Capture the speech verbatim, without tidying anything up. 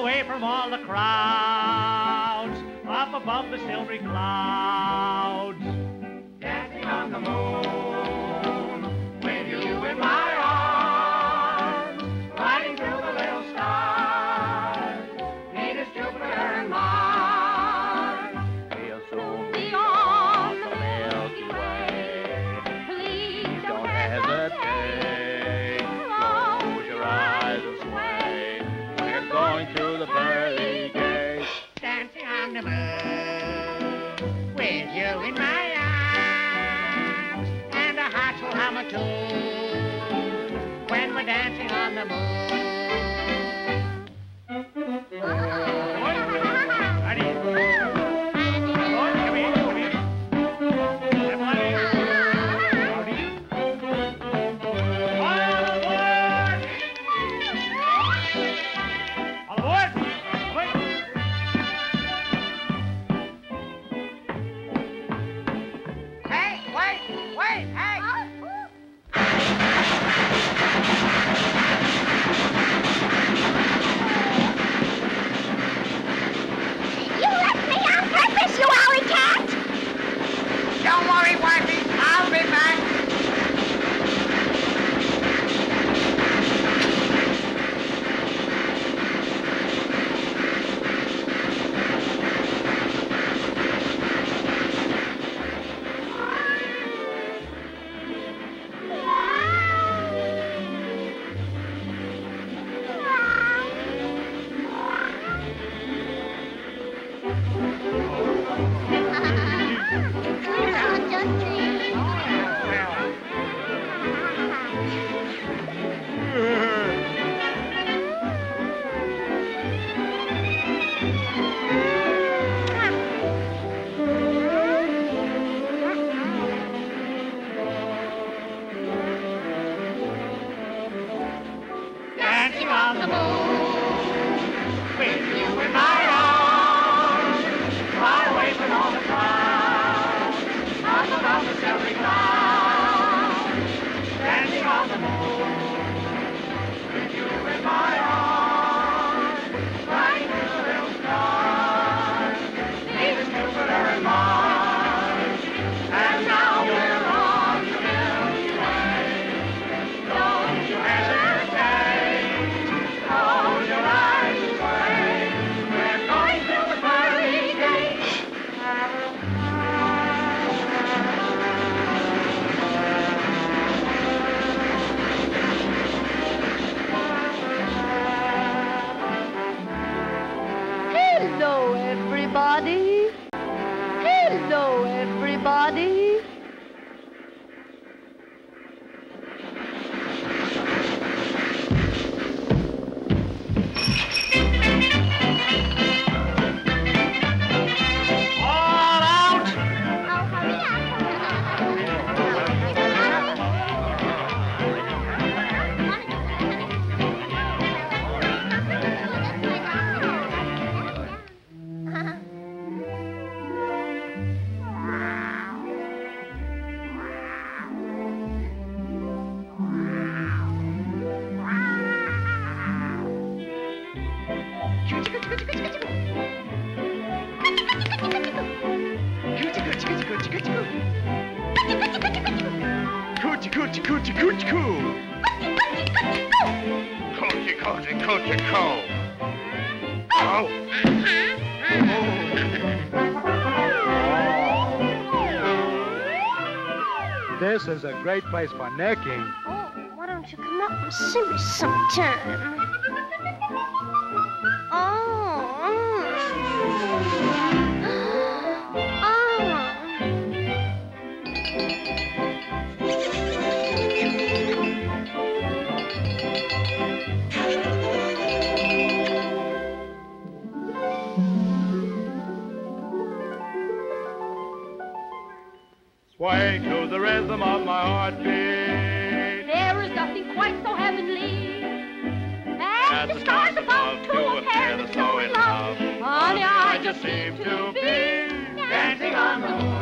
away from all the crowds, up above the silvery clouds. Dancing on the moon, with you in my arms, riding through the little stars, Venus, Jupiter, and Mars. We'll soon be on the Milky Way. Please don't hesitate. Close your eyes and sway. We're going through the pearly gates. Dancing on the moon, with you in my arms, and our hearts will hum a tune when we're dancing on the moon. This is a great place for necking. Oh, why don't you come up and see me sometime? Oh. Sway to the rhythm of my heartbeat. There is nothing quite so heavenly as the stars above to a pair that's so in love. Honey, I just seem to be dancing on the moon.